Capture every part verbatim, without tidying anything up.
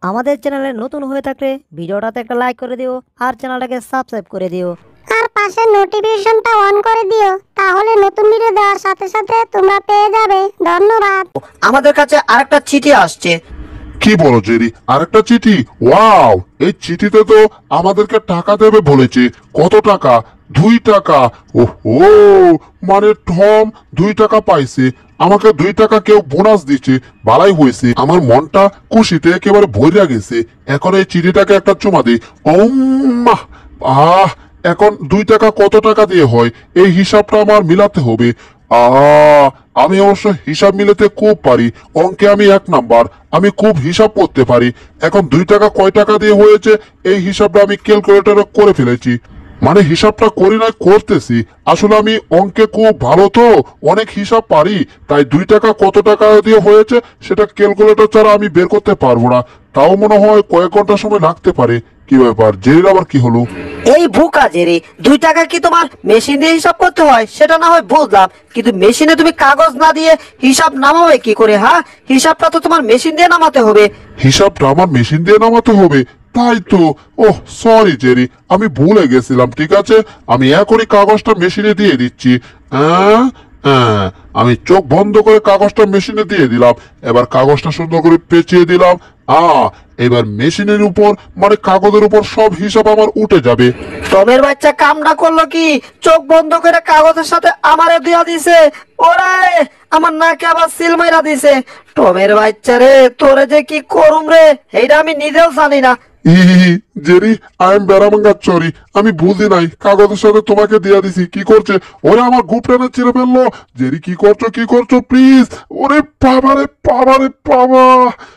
আমাদের চ্যানেলে নতুন হয়ে থাকলে ভিডিওটাতে একটা লাইক করে দিও আর চ্যানেলটাকে সাবস্ক্রাইব করে দিও আর পাশে নোটিফিকেশনটা অন করে দিও, তাহলে নতুন ভিডিও দেওয়ার সাথে সাথে তোমরা পেয়ে যাবে। ধন্যবাদ। আমাদের কাছে আরেকটা চিঠি আসছে। কি বলো জেরি, আরেকটা চিঠি? ওয়াও, এই চিঠিতে তো আমাদেরকে টাকা দেবে বলেছে। কত টাকা? দুই টাকা। ওহো, মানে টম দুই টাকা পাইছে, আমাকে দুই টাকা কেউ বোনাস দিচ্ছে। বালাই হয়েছে, আমার মনটা খুশিতে একেবারে ভরিয়া গেছে। এখন এই চিঠিটাকে একটা চুমা দিই। ওম্মা, আহ এখন দুই টাকা কত টাকা দিয়ে হয় এই হিসাবটা আমার মিলাতে হবে। আহ আমি অবশ্য হিসাব মিলাতে খুব পারি, অঙ্কে আমি এক নাম্বার, আমি খুব হিসাব করতে পারি। এখন দুই টাকা কয় টাকা দিয়ে হয়েছে এই হিসাবটা আমি ক্যালকুলেটরে করে ফেলেছি। মানে হিসাবটা করি না, করতেছি। আসলে আমি অঙ্কে খুব ভালো, তো অনেক হিসাব পারি, তাই দুই টাকা কত টাকা দিয়ে হয়েছে সেটা ক্যালকুলেটর ছাড়া আমি বের করতে পারবো না। তাও মনে হয় কয়েক ঘন্টা সময় লাগতে পারে। কি ব্যাপার, জেরির আবার কি হলো? এই ভুকা জেরি, দুই টাকা কি তোমার মেশিন দিয়ে হিসাব করতে হয় সেটা না হয় বুঝলাম, কিন্তু মেশিনে তুমি কাগজ না দিয়ে হিসাব নামাবে কি করে? হ্যাঁ, হিসাবটা তো তোমার মেশিন দিয়ে নামাতে হবে। হিসাবটা আমার মেশিন দিয়ে নামাতে হবে? তাই তো। ওহ সরি জেরি, আমি ভুলে গেছিলাম। ঠিক আছে, আমি এখনই কাগজটা মেশিনে দিয়ে দিচ্ছি। আহ, আহ, আমি চোখ বন্ধ করে কাগজটা মেশিনে দিয়ে দিলাম। এবার কাগজটা সুন্দর করে পেঁচিয়ে দিলাম। আহ এবার মেশিনের উপর মানে কাগজের উপর সব হিসাব আমার উঠে যাবে। টমের বাচ্চা কামটা করলো কি, চোখ বন্ধ করে কাগজের সাথে আমারে দিয়া দিছে। ওরে, আমার নাকে আবার সিল মাইরা দিছে। টমের বাচ্চা রে, তোরে যে কি করুম রে, এইটা আমি নিজেও জানি না। ই জেরি, আই এম বেড়ামাঙ্গা চরি, আমি বুঝি নাই কাগজের সাথে তোমাকে দিয়া দিছি। কি করছে ওরে? আমার গুপ টেনে ছিঁড়ে ফেললো। জেরি কি করছো, কি করছো প্লিজ? ওরে বাবারে বাবারে বাবা,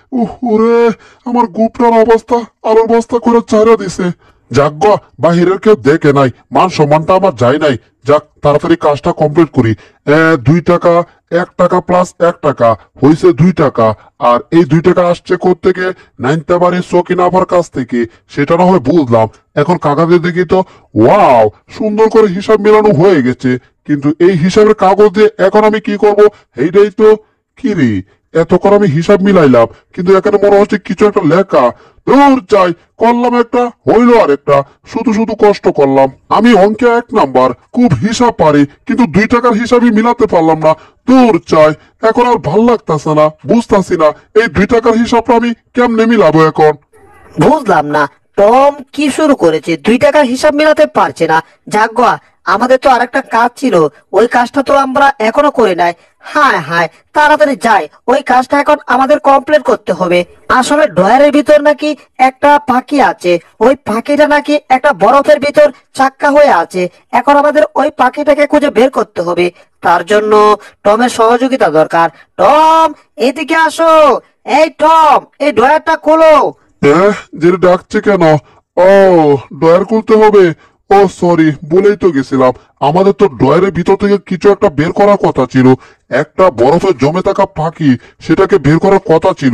ওরে আমার গুপটার অবস্থা আলোর বস্তা করে চারা দিছে। যাক, বাহিরের কেউ দেখে নাই, মান সম্মানটা আমার যায় নাই। যাক, তাড়াতাড়ি কাজটা কমপ্লিট করি। দুই টাকা, এক টাকা প্লাস এক টাকা হয়েছে দুই টাকা। আর এই দুই টাকা আসছে কোত্থেকে? নাইনতাবাড়ির সকিন আপার কাছ থেকে। সেটা না হয় বুঝলাম। এখন কাগজে দেখি তো, ওয়াও, সুন্দর করে হিসাব মেলানো হয়ে গেছে। কিন্তু এই হিসাবের কাগজ দিয়ে এখন আমি কি করব? এইটাই তো। কি রে, এতক্ষণ আমি হিসাব মিলাইলাম, কিন্তু এখানে মনে হচ্ছে কিছু একটা লেখা। দূর চাই, করলাম একটা, হইলো আর একটা, শুধু শুধু কষ্ট করলাম। আমি অঙ্কে এক নাম্বার, খুব হিসাব পারি, কিন্তু দুই টাকার হিসাবই মিলাতে পারলাম না। দূর চাই, এখন আর ভাল লাগতেছে না, বুঝতেছি না এই দুই টাকার হিসাবটা আমি কেমনে মিলাবো এখন। বুঝলাম না টম কি শুরু করেছে, দুই টাকার হিসাব মিলাতে পারছে না। যাক, আমাদের তো আরেকটা কাজ ছিল, ওই কাজটা তো আমরা এখনো করে নাই। হায় হায়, তাড়াতাড়ি যাই, ওই কাজটা এখন আমাদের কমপ্লিট করতে হবে। আসলে ড্রয়ারের ভিতর নাকি একটা পাখি আছে, ওই পাখিটা নাকি একটা বরফের ভিতর চাক্কা হয়ে আছে। এখন আমাদের ওই পাখিটাকে খুঁজে বের করতে হবে, তার জন্য টমের সহযোগিতা দরকার। টম, এদিকে আসো। এই টম, এই ড্রয়ারটা খোলো। হ্যাঁ, যেটা ডাকছে কেন? ও, ড্রয়ার খুলতে হবে। ও সরি, বলেই তো গেছিলাম, আমাদের তো ড্রয়ারের ভিতর থেকে কিছু একটা বের করার কথা ছিল। একটা বরফে জমে থাকা পাখি, সেটাকে বের করার কথা ছিল।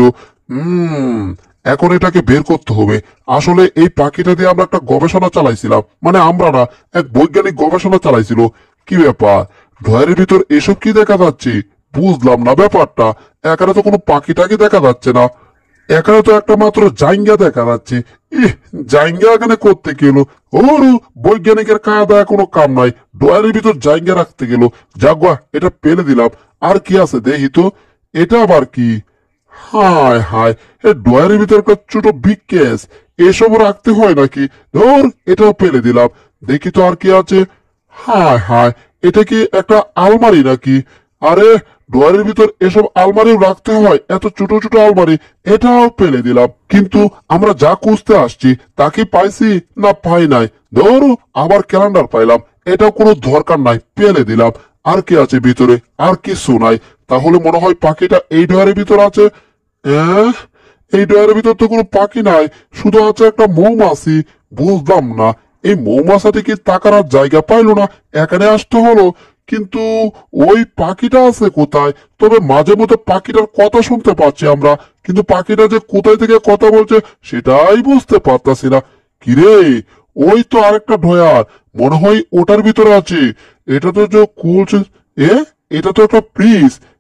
হম এখন এটাকে বের করতে হবে। আসলে এই পাখিটা দিয়ে আমরা একটা গবেষণা চালাইছিলাম, মানে আমরা না, এক বৈজ্ঞানিক গবেষণা চালাইছিল। কি ব্যাপার, ড্রয়ারের ভিতর এসব কি দেখা যাচ্ছে? বুঝলাম না ব্যাপারটা। এখানে তো কোনো পাখিটাকে দেখা যাচ্ছে না, এখানে তো একটা মাত্র জাইঙ্গা দেখা যাচ্ছে। ইহ, জাইঙ্গা এখানে করতে গেল? ওরু বৈজ্ঞানিকের কায়দা কোনো কাম নাই, ড্রয়ারের ভিতর জাইঙ্গা রাখতে গেল। যাগুয়া, এটা পেলে দিলাম। আর কি আছে দেখি তো, এটা আবার কি? হায় হায়, এ ড্রয়ারের ভিতর একটা ছোট বিগ কেস, এসব রাখতে হয় নাকি? ধর, এটাও পেলে দিলাম। দেখি তো আর কি আছে। হায় হায়, এটা কি একটা আলমারি নাকি? আরে, ড্রয়ারের ভিতর এসব আলমারিও রাখতে হয়, এত ছোট ছোট আলমারি। এটাও ফেলে দিলাম। কিন্তু আমরা যা খুঁজতে আসছি তা কি পাইছি না পাই নাই? ধরো, আবার ক্যালেন্ডার পাইলাম, এটাও কোনো দরকার নাই, ফেলে দিলাম। আর কি আছে ভিতরে? আর কিছু নাই। তাহলে মনে হয় পাখিটা এই ড্রয়ারের ভিতর আছে। আহ, এই ড্রয়ারের ভিতর তো কোনো পাখি নাই, শুধু আছে একটা মৌমাছি। বুঝলাম না, এই মৌমাছিটি কি টাকার আর জায়গা পাইলো না, এখানে আসতে হলো। কিন্তু ওই পাখিটা আছে কোথায়? তবে মাঝে মধ্যে পাখিটার কথা শুনতে পাচ্ছি আমরা, কিন্তু পাখিটা যে কোথায় থেকে কথা বলছে সেটাই বুঝতে পারতাছি না। কিরে, ওই তো আরেকটা ড্রয়ার, মনে হয় ওটার ভিতরে আছে। এটা তো যে খুলছে, এ এটা তো একটা ফ্রিজ,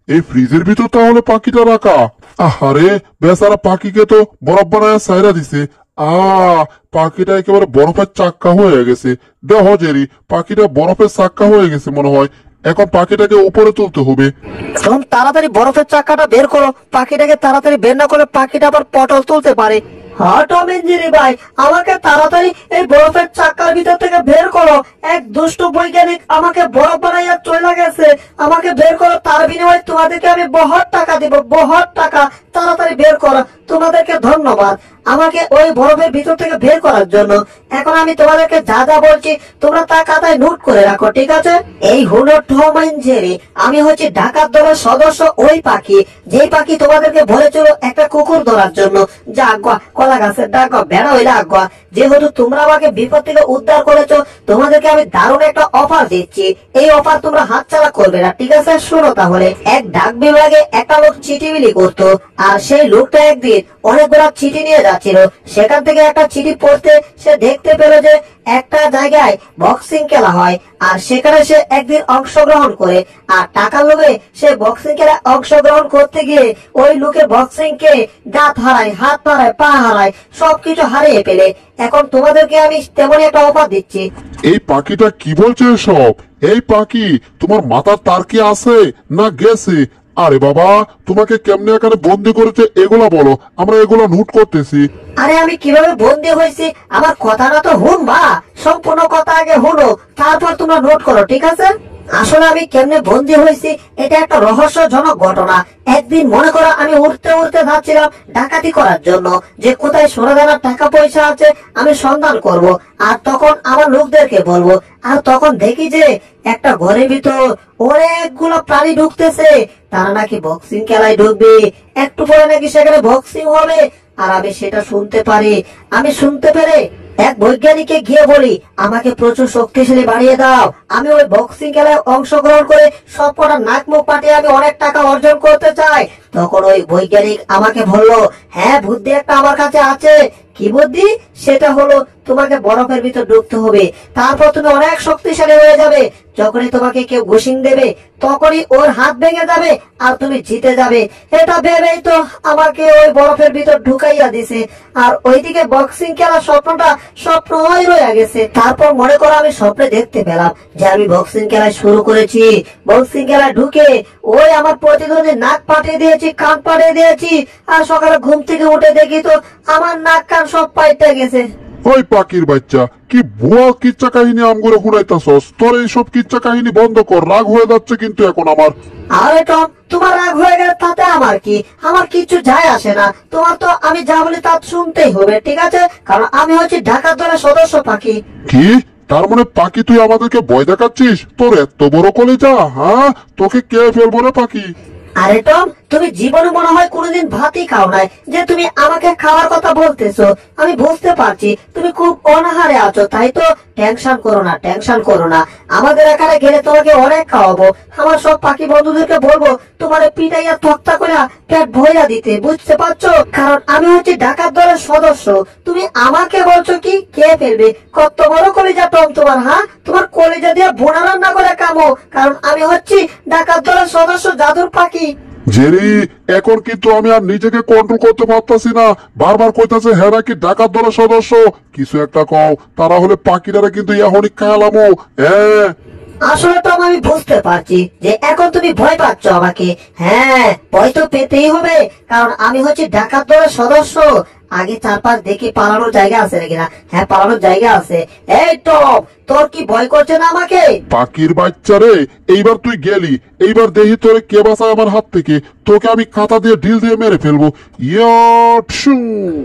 এই ফ্রিজের ভিতর তাহলে পাখিটা রাখা। আহারে বেচারা পাখিকে তো বরফ বানায় সাইরা দিছে। আ পাখিটা একেবারে বরফের চাক্কা হয়ে গেছে। দেহ জেরি পাখিটা বরফের চাক্কা হয়ে গেছে মনে হয়। এখন পাখিটাকে উপরে তুলতে হবে। টম তাড়াতাড়ি বরফের চাকাটা বের করো, পাখিটাকে তাড়াতাড়ি বের না করলে পাখিটা আবার পটল তুলতে পারে। হ্যাঁ টম এন্ড জেরি ভাই, আমাকে তাড়াতাড়ি এই বরফের চাকার ভিতর থেকে বের করো। এক দুষ্ট বৈজ্ঞানিক আমাকে বরফ বানাইয়া চলে গেছে, আমাকে বের করো, তার বিনিময়ে তোমাদেরকে আমি বহুত টাকা দিব, বহুত টাকা। তাড়াতাড়ি বের করো, তোমাদেরকে ধন্যবাদ আমাকে ওই বরফের ভিতর থেকে বের করার জন্য। এখন আমি তোমাদেরকে যা যা বলছি তোমরা তা খাতায় নোট করে রাখো, ঠিক আছে? এই হলো টম এন্ড জেরি, আমি হচ্ছে ডাকাত দলের সদস্য ওই পাখি, যেই পাখি তোমাদেরকে বলেছিল একটা কুকুর ধরার জন্য। যা আজ্ঞা কলা গাছের ডাকা বেড়া হইলে আজ্ঞা। যেহেতু তোমরা আমাকে বিপদ থেকে উদ্ধার করেছো, তোমাদেরকে আমি দারুণ একটা অফার দিচ্ছি। এই অফার তোমরা হাতছাড়া করবে না, ঠিক আছে? শোনো তাহলে, এক ডাক বিভাগে একটা লোক চিঠি বিলি করতো, আর সেই লোকটা একদিন অনেকগুলা চিঠি নিয়ে যাচ্ছিল। সেখান থেকে একটা চিঠি পড়তে সে দেখতে পেল যে একটা জায়গায় বক্সিং খেলা হয়, আর সেখানে সে একদিন অংশগ্রহণ করে, আর টাকার লোভে সে বক্সিং খেলায় অংশগ্রহণ করতে গিয়ে ওই লোকের বক্সিং কে দাঁত হারায়, হাত হারায়, পা হারায়, সবকিছু হারিয়ে ফেলে। এখন তোমাদেরকে আমি তেমন একটা অফার দিচ্ছি। এই পাখিটা কি বলছে সব? এই পাখি তোমার মাথার তার কি আছে না গেছে? আরে বাবা তোমাকে কেমনে এখানে বন্দি করেছে এগুলা বলো, আমরা এগুলা নোট করতেছি। আরে আমি কিভাবে বন্দি হয়েছি আমার কথাটা তো হুন বা, সম্পূর্ণ কথা আগে হুনো, তারপর তোমরা নোট করো, ঠিক আছে? আসলে আমি কেমনে বন্দি হয়েছি এটা একটা রহস্যজনক ঘটনা। একদিন মনে করো আমি উঠতে উঠতে যাচ্ছিলাম ডাকাতি করার জন্য, যে কোথায় সোনা দানার টাকা পয়সা আছে আমি সন্ধান করব, আর তখন আমার লোকদেরকে বলবো। আর তখন দেখি যে একটা ঘরের ভিতর অনেকগুলো প্রাণী ঢুকতেছে, তারা নাকি বক্সিং খেলায় ঢুকবে, একটু পরে নাকি সেখানে বক্সিং হবে। আর আমি সেটা শুনতে পারি, আমি শুনতে পেরে এক বৈজ্ঞানিককে গিয়ে বলি আমাকে প্রচুর শক্তিশালী বাড়িয়ে দাও, আমি ওই বক্সিং খেলায় অংশগ্রহণ করে সব কটা নাক মুখ পাঠিয়ে আমি অনেক টাকা অর্জন করতে চাই। তখন ওই বৈজ্ঞানিক আমাকে বললো, হ্যাঁ বুদ্ধি একটা আমার কাছে আছে। কি বুদ্ধি? সেটা হলো তোমাকে বরফের ভিতর ঢুকতে হবে, তারপর তুমি অনেক শক্তিশালী হয়ে যাবে। যখনই তোমাকে কেউ ঘুষিং দেবে তখনই ওর হাত ভেঙে যাবে আর তুমি জিতে যাবে। এটা ভেবেই তো আমাকে ওই বরফের ভিতর ঢুকাইয়া দিছে, আর ওইদিকে বক্সিং খেলার স্বপ্নটা স্বপ্ন হয়ে রয়ে গেছে। তারপর মনে করো আমি স্বপ্নে দেখতে পেলাম যে আমি বক্সিং খেলায় শুরু করেছি, বক্সিং খেলায় ঢুকে ওই আমার প্রতিদ্বন্দ্বী নাক পাঠিয়ে দিয়েছি, কান পাঠিয়ে দিয়েছি, আর সকালে ঘুম থেকে উঠে দেখি তো আমার নাক কান সব পাইতে গেছে। ওই পাখির বাচ্চা কি ভুয়া কিচ্ছা কাহিনী আমগুলো শুনাইতাছস? তোর এইসব কিচ্ছা কাহিনী বন্ধ কর, রাগ হয়ে যাচ্ছে কিন্তু এখন আমার। আরে টম তোমার রাগ হয়ে গেলে তাতে আমার কি? আমার কিছু যায় আসে না, তোমার তো আমি যা বলি তা শুনতেই হবে, ঠিক আছে? কারণ আমি হচ্ছি ঢাকার দলের সদস্য পাখি। কি তার মানে পাখি তুই আমাদেরকে ভয় দেখাচ্ছিস? তোর এত বড় কলিজা, হ্যাঁ? তোকে কে ফেলবো রে পাখি? আরে টম তুমি জীবনে মনে হয় কোনোদিন ভাতই খাও নাই যে তুমি আমাকে খাওয়ার কথা বলতেছো। আমি বুঝতে পারছি তুমি খুব অনাহারে আছো, তাই তো টেনশন করো না, টেনশন করো না। আমাদের এখানে গেলে তোমাকে অনেক খাওয়াবো। আমার সব পাখি বন্ধুদেরকে বলবো তোমার পিটাইয়া তক্তা করে পেট ভইরা দিতে, বুঝতে পারছো? কারণ আমি হচ্ছি ডাকাত দলের সদস্য। তুমি আমাকে বলছো কি কে ফেলবে? কত বড় কলিজা টম তোমার, হ্যাঁ? তোমার কলিজা দিয়ে বোনা রান্না করে কামো, কারণ আমি হচ্ছি ডাকাত দলের সদস্য জাদুর পাখি। জেরি এখন কিন্তু আমি আর নিজেকে কন্ট্রোল করতে পারতাছি না, বারবার কইতাছে হ্যাঁ নাকি ডাকাত দলের সদস্য। কিছু একটা কও, তারা হলে পাখিটারে কিন্তু এখনই খায়ালামো। হ্যাঁ আসলে তো আমি বুঝতে পারছি যে এখন তুমি ভয় পাচ্ছ আমাকে। হ্যাঁ ভয় তো পেতেই হবে, কারণ আমি হচ্ছি ডাকাত দলের সদস্য। আগে চারপাশ দেখি পালানোর জায়গা আছে নাকি না। হ্যাঁ পালানোর জায়গা আছে। এই টম তোর কি ভয় করছে না আমাকে? পাখির বাচ্চা রে, এইবার তুই গেলি, এইবার দেখি তোরে কে বাঁচায় আমার হাত থেকে। তোকে আমি কাঁথা দিয়ে ঢিল দিয়ে মেরে ফেলবো। ইয়া টু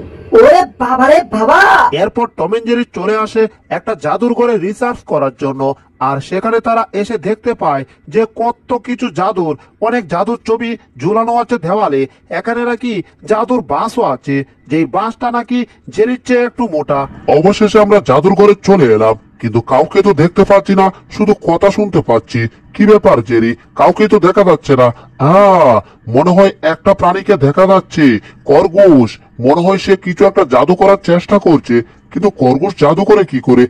ওরে বাবারে বাবা! এরপর টম এন্ড জেরি চলে আসে একটা জাদুর ঘরে রিসার্চ করার জন্য, আর সেখানে তারা এসে দেখতে পায় যে কত কিছু জাদুর, অনেক জাদুর ছবি ঝুলানো আছে দেওয়ালে। এখানে নাকি জাদুর বাঁশও আছে, যেই বাঁশটা নাকি জেরির চেয়ে একটু মোটা। অবশেষে আমরা জাদুর ঘরে চলে এলাম, কিন্তু কাউকে তো দেখতে পাচ্ছি না, শুধু কথা শুনতে পাচ্ছি। কি ব্যাপার জেরি? কাউকে তো দেখা যাচ্ছে না। আহ মনে হয় একটা প্রাণীকে দেখা যাচ্ছে, খরগোশ। মনে হয় সে কিছু একটা জাদু করার চেষ্টা করছে, কিন্তু খরগোশ জাদু করে কি করে?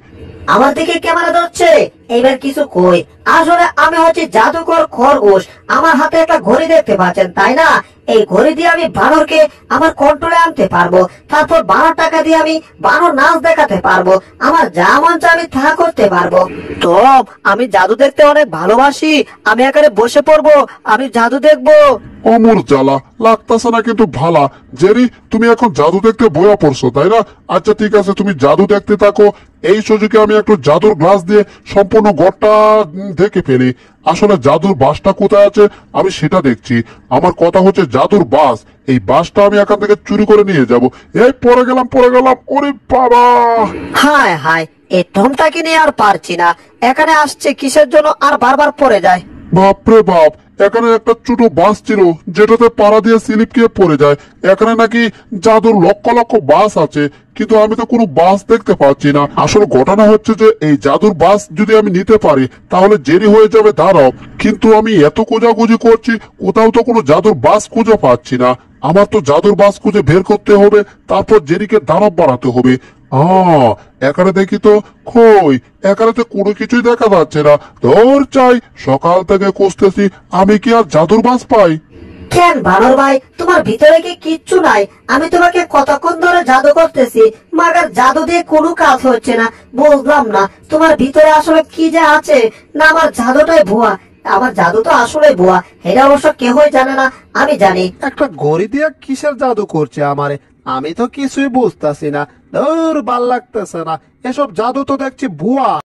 আমার দিকে ক্যামেরা ধরছে, এইবার কিছু কই। আসলে আমি হচ্ছে জাদুকর খরগোশ, আমার হাতে একটা ঘড়ি দেখতে পাচ্ছেন তাই না? এই ঘড়ি দিয়ে আমি বানরকে আমার কন্ট্রোলে আনতে পারবো, তারপর বানর টাকা দিয়ে আমি বানর নাচ দেখাতে পারবো, আমার যা মন চায় আমি তা করতে পারবো। টম, আমি জাদু দেখতে অনেক ভালোবাসি, আমি এখানে বসে পড়বো, আমি জাদু দেখবো। অমর জ্বালা লাগতাছে না কিন্তু ভালা। জেরি, তুমি এখন জাদু দেখতে বয়া পড়ছো তাই না? আচ্ছা ঠিক আছে, তুমি জাদু দেখতে থাকো। এই সুযোগে আমি একটু জাদুর গ্লাস দিয়ে সম্পূর্ণ ঘরটা উম, দেখে ফেলি। আসলে জাদুর বাসটা কোথায় আছে আমি সেটা দেখছি। আমার কথা হচ্ছে জাদুর বাস, এই বাসটা আমি এখান থেকে চুরি করে নিয়ে যাব। এই পড়ে গেলাম পড়ে গেলাম, ওরে বাবা! হায় হায়, এই টমটাকে নিয়ে আর পারছি না, এখানে আসছে কিসের জন্য আর বারবার পড়ে যায়। বাপরে বাপ, এখানে একটা ছোট বাস ছিল যেটাতে পাড়া দিয়ে স্লিপ খেয়ে পড়ে যায়। এখানে নাকি জাদুর লক্ষ লক্ষ বাস আছে, কিন্তু আমি তো কোনো বাস দেখতে পাচ্ছি না। আসলে ঘটনা হচ্ছে যে এই জাদুর বাস যদি আমি নিতে পারি তাহলে জেরি হয়ে যাবে দাঁড়াও, কিন্তু আমি এত খোঁজাখুঁজি করছি কোথাও তো কোনো জাদুর বাস খুঁজে পাচ্ছি না। আমার তো জাদুর বাস খুঁজে বের করতে হবে, তারপর জেরিকে দানব বাড়াতে হবে। আহ এখানে দেখি তো, কই এখানে তো কোনো কিছুই দেখা যাচ্ছে না। ধর চাই, সকাল থেকে খুঁজতেছি, আমি কি আর জাদুর বাস পাই? কেন বানর ভাই, তোমার ভিতরে কি কিচ্ছু নাই? আমি তোমাকে কতক্ষণ ধরে জাদু করতেছি, মাগার জাদু দিয়ে কোনো কাজ হচ্ছে না। বুঝলাম না তোমার ভিতরে আসলে কি যে আছে, না আমার জাদুটাই ভুয়া। আমার জাদু তো আসলে ভুয়া, এটা অবশ্য কেউই জানে না, আমি জানি। একটা ঘড়ি দিয়ে কিসের জাদু করছে আমারে, আমি তো কিছুই বুঝতাছি না। ধুর, ভাল লাগতেছে না, এসব জাদু তো দেখছি ভুয়া।